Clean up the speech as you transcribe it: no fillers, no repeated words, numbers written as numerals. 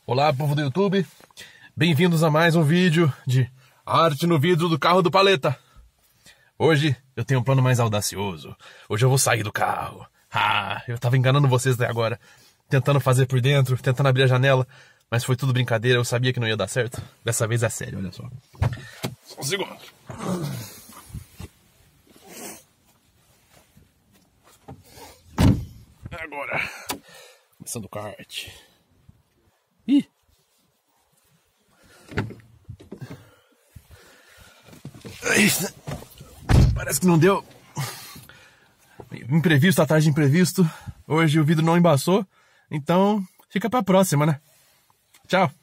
Olá, povo do YouTube, bem-vindos a mais um vídeo de arte no vidro do carro do Paleta. Hoje eu tenho um plano mais audacioso. Hoje eu vou sair do carro. Eu tava enganando vocês até agora, tentando fazer por dentro, tentando abrir a janela, mas foi tudo brincadeira, eu sabia que não ia dar certo. Dessa vez é sério, olha só. Só um segundo. Agora, começando o kart. Ih! Parece que não deu. Imprevisto atrás de imprevisto. Hoje o vidro não embaçou. Então, fica pra próxima, né? Tchau!